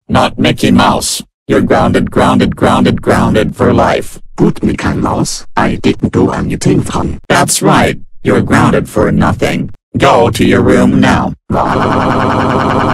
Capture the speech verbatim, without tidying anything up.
not Mickey Mouse. You're grounded, grounded, grounded, grounded for life. But Mickey Mouse, I didn't do anything wrong. That's right, you're grounded for nothing. Go to your room now.